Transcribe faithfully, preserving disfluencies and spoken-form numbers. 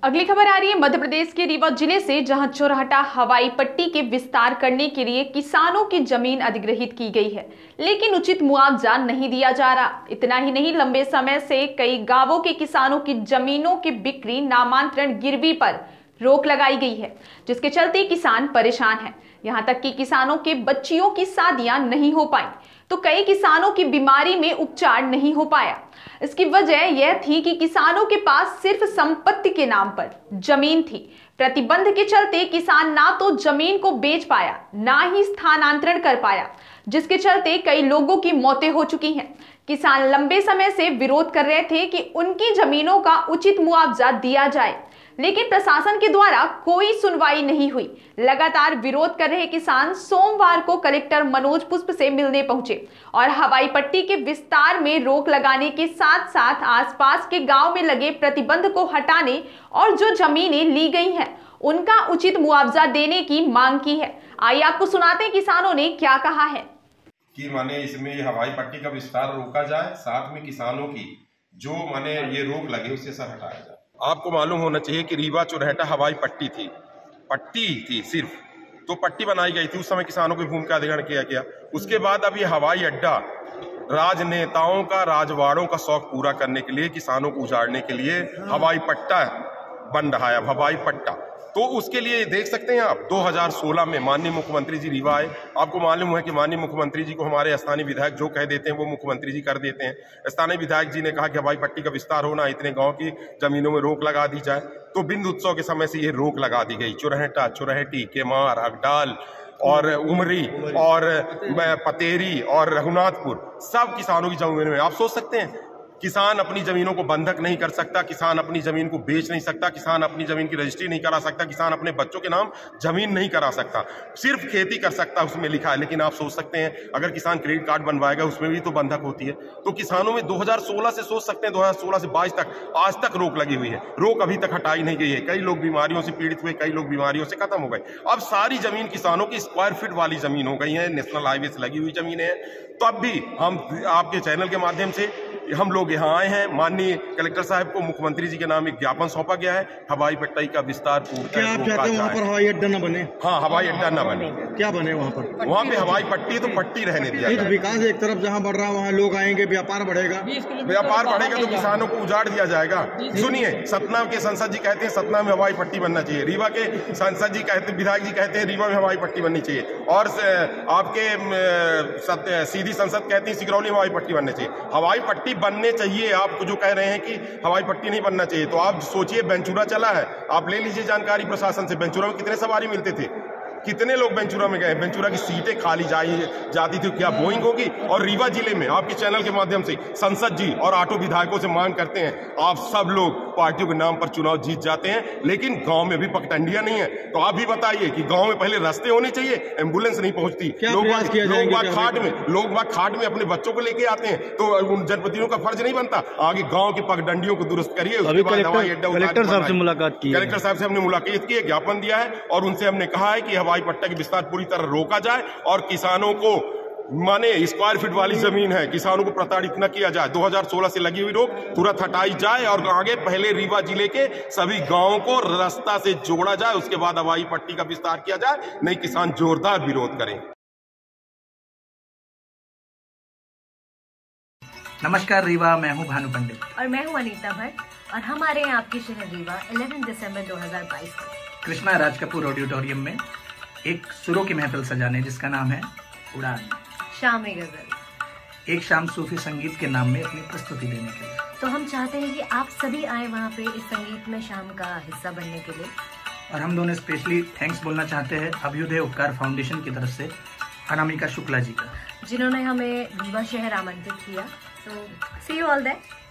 अगली खबर आ रही है मध्य प्रदेश के रीवा जिले से, जहां चोरहटा हवाई पट्टी के विस्तार करने के लिए किसानों की जमीन अधिग्रहित की गई है, लेकिन उचित मुआवजा नहीं दिया जा रहा। इतना ही नहीं, लंबे समय से कई गांवों के किसानों की जमीनों की बिक्री नामांतरण गिरवी पर रोक लगाई गई है, जिसके चलते किसान परेशान हैं। यहां तक कि किसानों के बच्चियों की शादियां नहीं हो पाई, तो कई किसानों की बीमारी में उपचार नहीं हो पाया। इसकी वजह यह थी कि किसानों के पास सिर्फ संपत्ति के नाम पर जमीन थी। प्रतिबंध के चलते किसान ना तो जमीन को बेच पाया, ना ही स्थानांतरण कर पाया, जिसके चलते कई लोगों की मौतें हो चुकी हैं। किसान लंबे समय से विरोध कर रहे थे कि उनकी जमीनों का उचित मुआवजा दिया जाए, लेकिन प्रशासन के द्वारा कोई सुनवाई नहीं हुई। लगातार विरोध कर रहे किसान सोमवार को कलेक्टर मनोज पुष्प से मिलने पहुंचे और हवाई पट्टी के विस्तार में रोक लगाने के साथ साथ आसपास के गांव में लगे प्रतिबंध को हटाने और जो जमीनें ली गई हैं उनका उचित मुआवजा देने की मांग की है। आइए आपको सुनाते हैं किसानों ने क्या कहा है। कि माने इसमें हवाई पट्टी का विस्तार रोका जाए, साथ में किसानों की जो माने ये रोक लगे उससे सर हटाया जाए। आपको मालूम होना चाहिए कि रीवा चोरहटा हवाई पट्टी थी, पट्टी थी सिर्फ, तो पट्टी बनाई गई थी। उस समय किसानों की भूमिका अधिग्रहण किया गया। उसके बाद अब ये हवाई अड्डा राजनेताओं का, राजवाड़ों का शौक पूरा करने के लिए, किसानों को उजाड़ने के लिए हवाई पट्टा बन रहा है, हवाई पट्टा। तो उसके लिए देख सकते हैं आप, दो हज़ार सोलह में माननीय मुख्यमंत्री जी रीवा आए। आपको मालूम है कि माननीय मुख्यमंत्री जी को हमारे स्थानीय विधायक जो कह देते हैं वो मुख्यमंत्री जी कर देते हैं। स्थानीय विधायक जी ने कहा कि हवाई पट्टी का विस्तार होना, इतने गांव की जमीनों में रोक लगा दी जाए। तो बिंद उत्सव के समय से ये रोक लगा दी गई। चोरहटा, चोरहटी, केमार, अगडाल और उमरी और पतेरी और रघुनाथपुर, सब किसानों की जमीन में। आप सोच सकते हैं, किसान अपनी जमीनों को बंधक नहीं कर सकता, किसान अपनी जमीन को बेच नहीं सकता, किसान अपनी जमीन की रजिस्ट्री नहीं करा सकता, किसान अपने बच्चों के नाम जमीन नहीं करा सकता, सिर्फ खेती कर सकता उसमें लिखा है। लेकिन आप सोच सकते हैं, अगर किसान क्रेडिट कार्ड बनवाएगा उसमें भी तो बंधक होती है। तो किसानों में दो हज़ार सोलह से सोच सकते हैं, दो हज़ार सोलह से बाईस तक आज तक रोक लगी हुई है। रोक अभी तक हटाई नहीं गई है। कई लोग बीमारियों से पीड़ित हुए, कई लोग बीमारियों से खत्म हो गए। अब सारी जमीन किसानों की स्क्वायर फीट वाली जमीन हो गई है, नेशनल हाईवे से लगी हुई जमीनें हैं। तो अब भी हम आपके चैनल के माध्यम से हम लोग यहाँ आए हैं। माननीय कलेक्टर साहब को मुख्यमंत्री जी के नाम एक ज्ञापन सौंपा गया है। हवाई पट्टी का विस्तार पूर्ण क्या आप चाहते हैं वहाँ पर हवाई अड्डा न बने? हाँ, हवाई अड्डा न बने। क्या बने वहाँ पर? वहाँ पे हवाई पट्टी तो पट्टी रहने दिया जाए। विकास एक तरफ जहाँ बढ़ रहा है वहाँ लोग आएंगे, व्यापार बढ़ेगा। व्यापार बढ़ेगा तो किसानों को उजाड़ दिया जाएगा। सुनिए, सतना के सांसद जी कहते हैं सतना में हवाई पट्टी बनना चाहिए, रीवा के सांसद जी कहते विधायक जी कहते हैं रीवा में हवाई पट्टी बननी चाहिए, और आपके सीधी संसद कहती है सिगरौली में हवाई पट्टी बननी चाहिए। हवाई पट्टी बनने चाहिए। आप जो कह रहे हैं कि हवाई पट्टी नहीं बनना चाहिए, तो आप सोचिए, बेंचूरा चला है, आप ले लीजिए जानकारी प्रशासन से। बेंचूरा में कितने सवारी मिलते थे, कितने लोग बेंचूरा में गए, बेंचूरा की सीटें खाली जाई जाती थी, क्या बोइंग होगी? और रीवा जिले में आपके चैनल के माध्यम से संसद जी और ऑटो विधायकों से मांग करते हैं, आप सब लोग पार्टियों के नाम पर चुनाव जीत जाते हैं, लेकिन गांव में भी पगडंडियां नहीं है। तो आप भी बताइए कि गांव में पहले रास्ते होने चाहिए, एम्बुलेंस नहीं पहुंचती, लोग बाग खाट में लोग बाग खाट में अपने बच्चों को लेके आते हैं, तो उन जनप्रतिनिधियों का फर्ज नहीं बनता आगे गाँव की पगडंडियों को दुरुस्त करिए। उसके बाद हवाई अड्डा, कलेक्टर साहब से मुलाकात की, कलेक्टर साहब से हमने मुलाकात की, ज्ञापन दिया है और उनसे हमने कहा है कि हवाई पट्टा की विस्तार पूरी तरह रोका जाए और किसानों को, माने स्क्वायर फीट वाली जमीन है, किसानों को प्रताड़ित न किया जाए। दो हज़ार सोलह से लगी हुई रोक तुरंत हटाई जाए और आगे पहले रीवा जिले के सभी गांवों को रास्ता से जोड़ा जाए, उसके बाद हवाई पट्टी का विस्तार किया जाए, नहीं किसान जोरदार विरोध करें। नमस्कार रीवा, मैं हूं भानु पंडित और मैं हूं अनीता भट्ट और हम आ रहे हैं आपके शहर रीवा ग्यारह दिसंबर दो हज़ार बाईस को कृष्णा राज कपूर ऑडिटोरियम में एक सुरों की महफिल सजाने, जिसका नाम है उड़ान शाम ए गजल, एक शाम सूफी संगीत के नाम में अपनी प्रस्तुति देने के लिए। तो हम चाहते हैं कि आप सभी आए वहाँ पे इस संगीत में शाम का हिस्सा बनने के लिए। और हम दोनों स्पेशली थैंक्स बोलना चाहते हैं अभ्युदय उपकार फाउंडेशन की तरफ से अनामिका शुक्ला जी का, जिन्होंने हमें रीवा शहर आमंत्रित किया। तो सी यू ऑल देयर।